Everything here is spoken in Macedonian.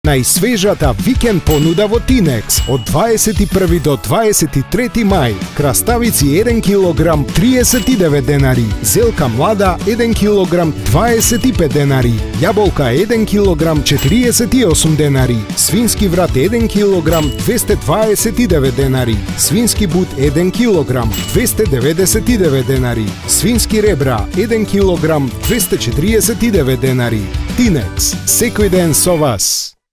Најсвежата викенд понуда во Тинекс од 21 до 23 мај. Краставици 1 килограм 39 денари, зелка млада 1 килограм 25 денари, јаболка 1 килограм 48 денари, свински врат 1 килограм 229 денари, свински бут 1 килограм 299 денари, свински ребра 1 килограм 249 денари. Тинекс, секој ден со вас.